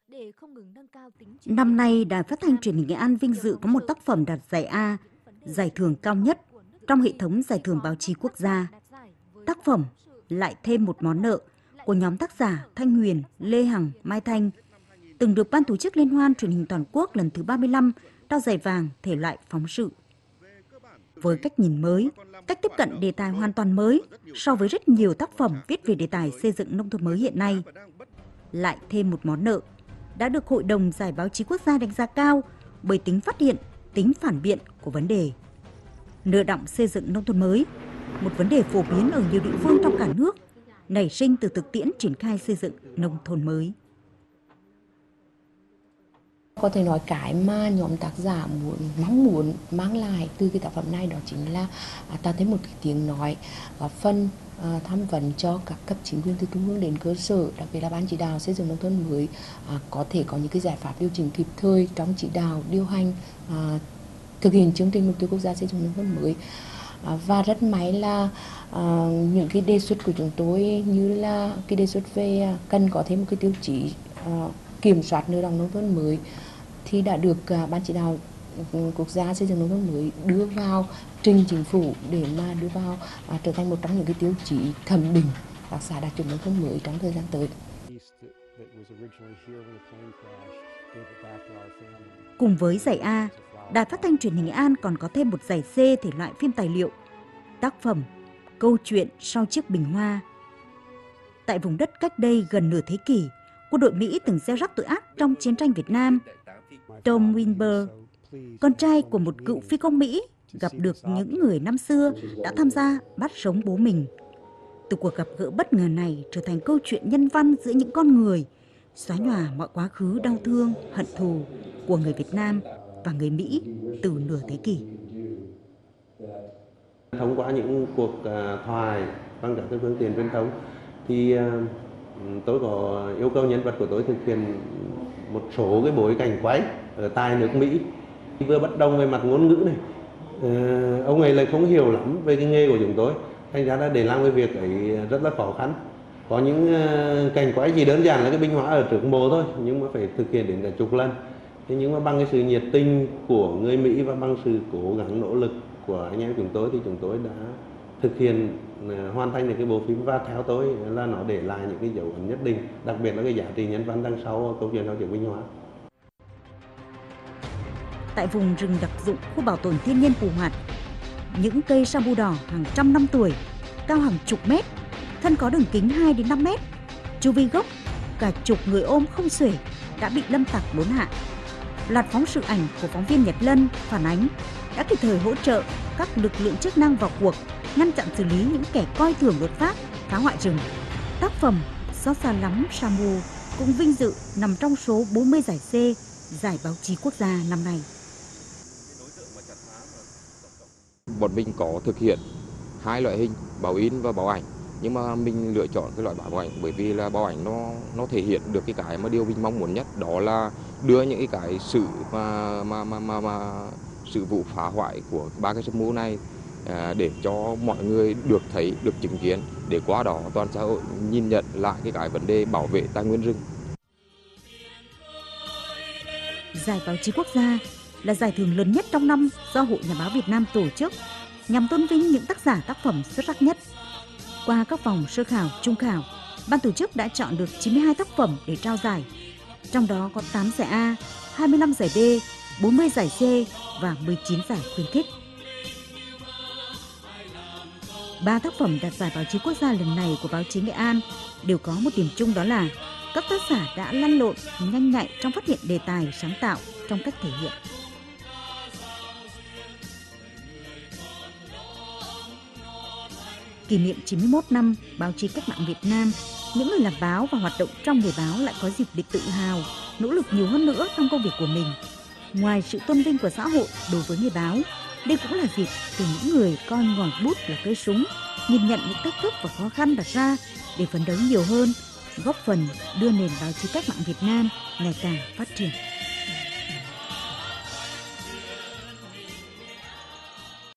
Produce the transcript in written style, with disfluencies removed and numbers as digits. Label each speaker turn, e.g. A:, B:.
A: Năm nay, Đài Phát thanh Truyền hình Nghệ An vinh dự có một tác phẩm đạt giải A, giải thưởng cao nhất trong hệ thống giải thưởng báo chí quốc gia. Tác phẩm Lại thêm một món nợ của nhóm tác giả Thanh Huyền, Lê Hằng, Mai Thanh từng được Ban tổ chức Liên hoan Truyền hình Toàn quốc lần thứ 35 trao giải vàng thể loại phóng sự. Với cách nhìn mới, cách tiếp cận đề tài hoàn toàn mới so với rất nhiều tác phẩm viết về đề tài xây dựng nông thôn mới hiện nay, Lại thêm một món nợ đã được Hội đồng Giải báo chí quốc gia đánh giá cao bởi tính phát hiện, tính phản biện của vấn đề. Nợ đọng xây dựng nông thôn mới, một vấn đề phổ biến ở nhiều địa phương trong cả nước, nảy sinh từ thực tiễn triển khai xây dựng nông thôn mới.
B: Có thể nói cái mà nhóm tác giả mong muốn mang lại từ cái tác phẩm này đó chính là tạo thêm một cái tiếng nói, góp phần tham vấn cho các cấp chính quyền từ trung ương đến cơ sở, đặc biệt là ban chỉ đạo xây dựng nông thôn mới có thể có những cái giải pháp điều chỉnh kịp thời trong chỉ đạo điều hành thực hiện chương trình mục tiêu quốc gia xây dựng nông thôn mới. Và rất may là những cái đề xuất của chúng tôi như là cái đề xuất về cần có thêm một cái tiêu chí kiểm soát nợ đọng nông thôn mới thì đã được Ban chỉ đạo quốc gia xây dựng nông thôn mới đưa vào trình chính phủ để mà đưa vào trở thành một trong những cái tiêu chí thẩm định các xã đạt chuẩn nông thôn mới trong thời gian tới.
A: Cùng với giải A, Đài Phát thanh Truyền hình Nghệ An còn có thêm một giải C thể loại phim tài liệu, tác phẩm Câu chuyện sau chiếc bình hoa. Tại vùng đất cách đây gần nửa thế kỷ, quân đội Mỹ từng gieo rắc tội ác trong chiến tranh Việt Nam. Tom Winber, con trai của một cựu phi công Mỹ, gặp được những người năm xưa đã tham gia bắt sống bố mình. Từ cuộc gặp gỡ bất ngờ này trở thành câu chuyện nhân văn giữa những con người, xóa nhòa mọi quá khứ đau thương, hận thù của người Việt Nam và người Mỹ từ nửa thế kỷ.
C: Thông qua những cuộc thoại bằng các phương tiện truyền thông thì tôi có yêu cầu nhân vật của tôi thực hiện một số cái bối cảnh quay ở tại nước Mỹ. Vừa bất đồng về mặt ngôn ngữ này, ông ấy lại không hiểu lắm về cái nghề của chúng tôi, thành ra là để làm cái việc ấy rất là khó khăn. Có những cảnh quay chỉ đơn giản là cái binh hóa ở trước mộ thôi, nhưng mà phải thực hiện đến cả chục lần. Thế nhưng mà bằng cái sự nhiệt tình của người Mỹ và bằng sự cố gắng nỗ lực của anh em chúng tôi thì chúng tôi đã thực hiện hoàn thành được cái bộ phim, và theo tôi là nó để lại những cái dấu ấn nhất định, đặc biệt là cái giá trị nhân văn đằng sau câu chuyện sau chiếc binh hóa.
A: Tại vùng rừng đặc dụng khu bảo tồn thiên nhiên Pù Hoạt, những cây sambu đỏ hàng trăm năm tuổi, cao hàng chục mét, thân có đường kính 2 đến 5 mét, chu vi gốc cả chục người ôm không xuể đã bị lâm tặc đốn hạ. Loạt phóng sự ảnh của phóng viên Nhật Lân phản ánh đã kịp thời hỗ trợ các lực lượng chức năng vào cuộc ngăn chặn xử lý những kẻ coi thường luật pháp, phá hoại rừng. Tác phẩm Xót xa lắm Sambu cũng vinh dự nằm trong số 40 giải C, giải báo chí quốc gia năm nay.
D: Bọn mình có thực hiện hai loại hình, báo in và báo ảnh, nhưng mà mình lựa chọn cái loại báo ảnh bởi vì là báo ảnh nó thể hiện được cái mà điều mình mong muốn nhất, đó là đưa những cái sự sự vụ phá hoại của ba cái sambu này để cho mọi người được thấy, được chứng kiến, để qua đó toàn xã hội nhìn nhận lại cái vấn đề bảo vệ tài nguyên rừng.
A: Giải báo chí quốc gia là giải thưởng lớn nhất trong năm do Hội Nhà báo Việt Nam tổ chức nhằm tôn vinh những tác giả tác phẩm xuất sắc nhất. Qua các vòng sơ khảo, trung khảo, ban tổ chức đã chọn được 92 tác phẩm để trao giải. Trong đó có 8 giải A, 25 giải B, 40 giải C và 19 giải khuyến khích. 3 tác phẩm đạt giải báo chí quốc gia lần này của báo chí Nghệ An đều có một điểm chung, đó là các tác giả đã lăn lộn, nhanh nhạy trong phát hiện đề tài, sáng tạo trong cách thể hiện. Kỷ niệm 91 năm báo chí cách mạng Việt Nam, những người làm báo và hoạt động trong nghề báo lại có dịp để tự hào, nỗ lực nhiều hơn nữa trong công việc của mình. Ngoài sự tôn vinh của xã hội đối với nghề báo, đây cũng là dịp để những người coi ngòi bút là cây súng nhìn nhận những thách thức và khó khăn đặt ra để phấn đấu nhiều hơn, góp phần đưa nền báo chí cách mạng Việt Nam ngày càng phát triển.